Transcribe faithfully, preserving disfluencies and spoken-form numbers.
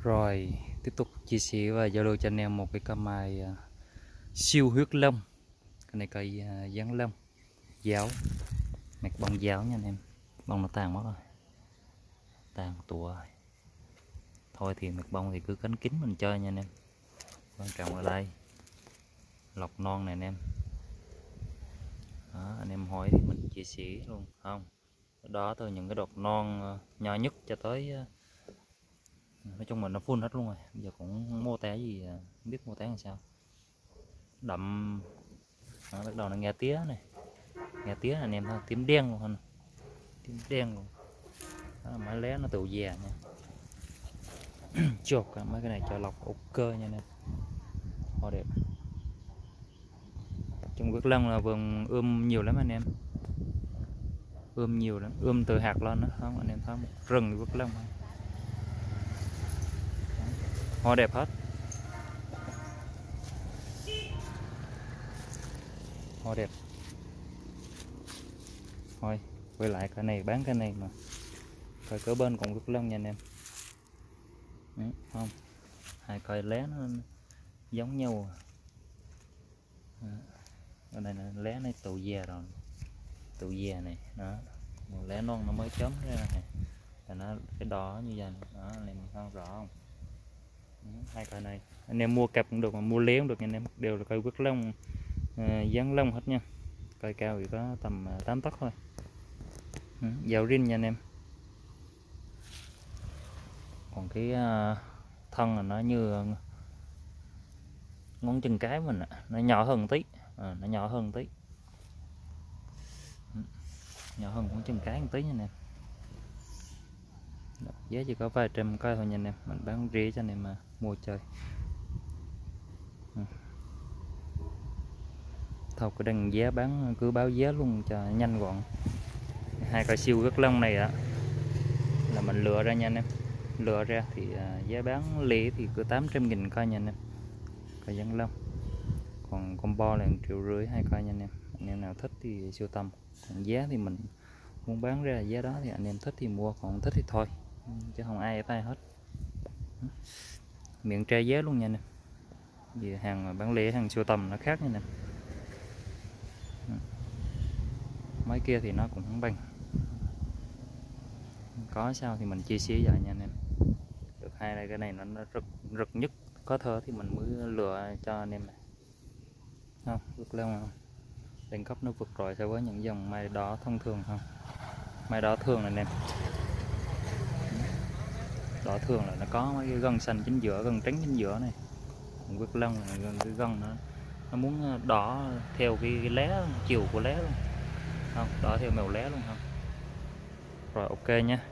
Rồi tiếp tục chia sẻ và giao lưu cho anh em một cái cam mai uh, siêu huyết lông. Cái này cây uh, dán lông giáo, mặt bông giáo nha anh em. Bông nó tàn mất rồi, tàn tùa rồi. Thôi thì mặt bông thì cứ cánh kín mình chơi nha anh em. Quan trọng ở đây lọc non này anh em. Đó, anh em hỏi thì mình chia sẻ luôn không. Đó từ những cái đọt non uh, nhỏ nhất cho tới uh, nói chung mình nó full hết luôn rồi. Bây giờ cũng mô tả gì uh, không biết mô tả làm sao. Đậm. Đó, bắt đầu nó nghe tía này, nghe tía anh em thôi, tím đen luôn hơn, tím đen luôn. Đó, mấy lé nó tự già nha. Chột mấy cái này cho lọc ok nha anh em. Hoa đẹp. Trong Quyết Lân là vườn ươm nhiều lắm anh em, ươm nhiều lắm, ươm từ hạt lên đó không anh em thấy một rừng Quyết Lân. Hoa đẹp hết, hoa đẹp. Thôi quay lại cái này bán cái này mà coi cỡ bên còn Quyết Lân nha anh em. Ừ, không hai cây lé nó giống nhau. Ở đây là lé này tụ già rồi, tụ già này đó, lé non nó mới chớm ra này, là nó cái đỏ như vậy đó, anh em không rõ không? Ừ, hai cây này anh em mua cặp cũng được mà mua lé cũng được anh em, đều là cây Quyết Lân à, dán lông hết nha. Cây cao thì có tầm tám tấc thôi. Ừ, dao rin nha anh em. Còn cái uh, thân là nó như ngón chân cái mình, nó nhỏ hơn tí, à, nó nhỏ hơn tí, nhỏ hơn ngón chân cái một tí nha anh em. Giá chỉ có vài trăm cây thôi nha anh em, mình bán rẻ cho anh em mà mua chơi. Ừ. Thôi cái đăng giá bán cứ báo giá luôn cho nhanh gọn. Hai cây siêu Quyết Lân này ạ là mình lựa ra nha anh em, lựa ra thì uh, giá bán lẻ thì cứ tám trăm nghìn coi nha anh em, cây dán lông. Còn combo là một triệu rưỡi hai cây nha anh em. Anh em nào thích thì sưu tầm, còn giá thì mình muốn bán ra giá đó thì anh em thích thì mua, còn không thích thì thôi, chứ không ai ở tay hết. Miệng tre giá luôn nha anh em, vì hàng bán lẻ hàng sưu tầm nó khác nha anh em. Mấy kia thì nó cũng không bằng, có sao thì mình chia sẻ vậy nha anh em. Được hai này cái này nó, nó rực rực nhất có thơ thì mình mới lựa cho anh em này. Không vượt lên không, đẳng cấp nó vượt rồi so với những dòng mai đỏ thông thường không. Mai đỏ thường này anh em, đỏ thường là nó có mấy cái gân xanh chính giữa, gân trắng chính giữa này. Còn Quyết Lân là gân cái gân nó nó muốn đỏ theo cái, cái lá chiều của lá luôn không, đỏ theo màu lá luôn không. Rồi ok nha.